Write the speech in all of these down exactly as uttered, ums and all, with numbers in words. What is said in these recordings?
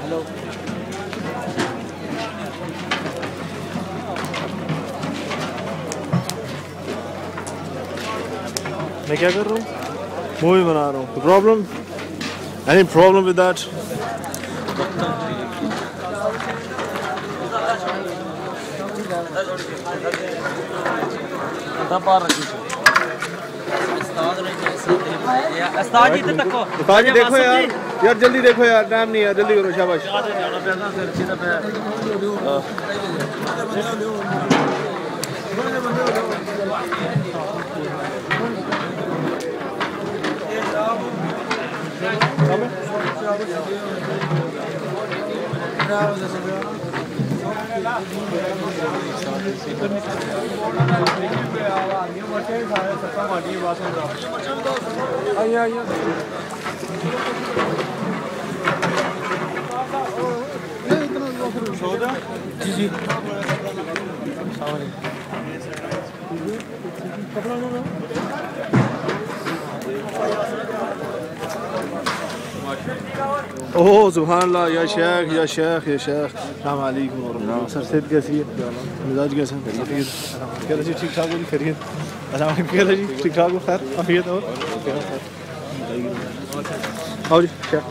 मैं क्या कर रहा हूँ? मूवी बना रहा हूँ। Problem? Any problem with that? उस्ताद जी देखो, उस्ताद जी देखो यार, यार जल्दी देखो यार, टाइम नहीं है, जल्दी करो, शाबाश। जी जी ओह सुभान अल्लाह, या शेख या शेख या शेख। अस्सलाम वालेकुम। सर सेहत कैसी है? मिजाज कैसा है? क्या जी ठीक ठाक हो जी? खैरियत? अस्सलाम वालेकुम। क्या जी ठीक ठाक हो? खैर आफियत हो? आओ जी शेख।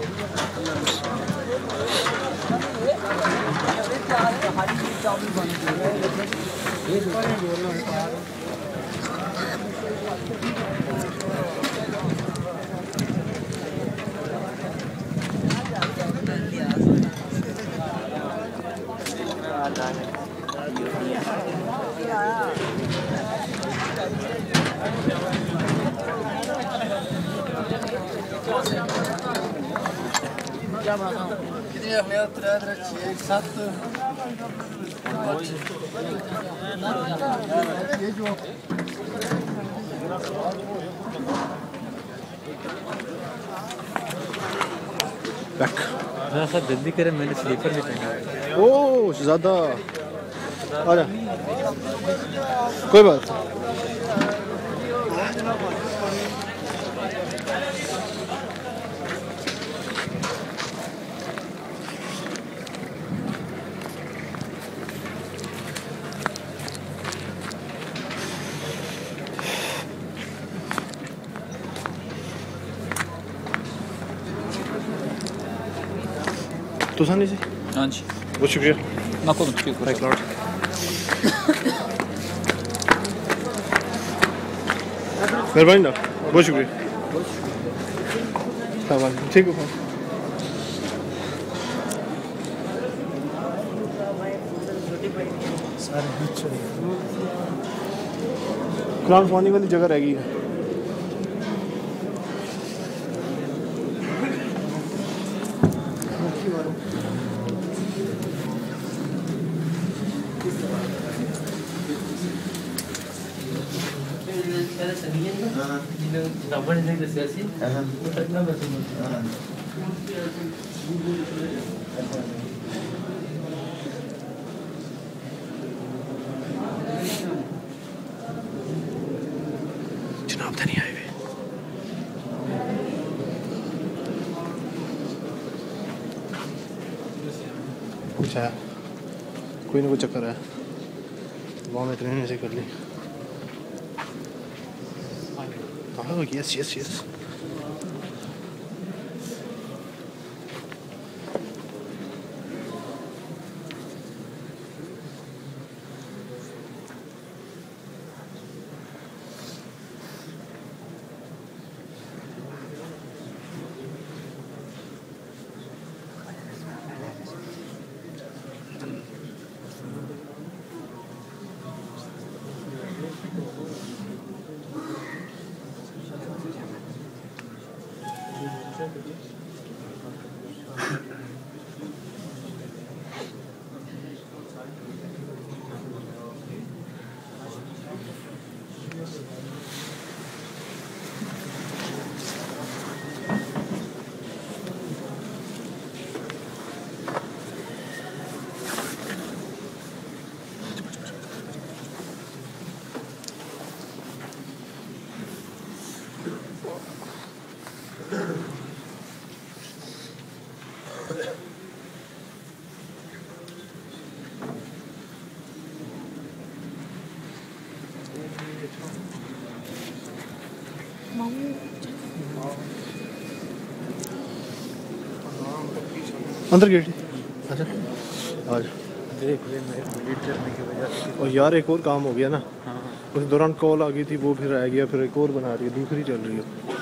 कितनी रखने त्रै त्रै छे सत्त सर जल्दी करें, मैंने स्लीपर भी पहना है। ओह ज़्यादा आ जा, कोई बात तो सानी जी। हाँ जी बहुत शुक्रिया। ना को थैंक लॉर्ड। मेहरबानी ना, बहुत शुक्रिया। ठीक है। कुरान सुनाने वाली जगह रह गई है। जनाब धनी आए हुए। कुछ है, कोई ना कोई चक्कर है। वहाँ में इतने से कर ली। Oh yes yes yes। अंदर गेट अच्छा आज देख ले मैं डिलीट करने की वजह से। और यार एक और काम हो गया ना, हाँ उस दौरान कॉल आ गई थी, वो फिर रह गया, फिर एक और बना रही है, दूसरी चल रही है।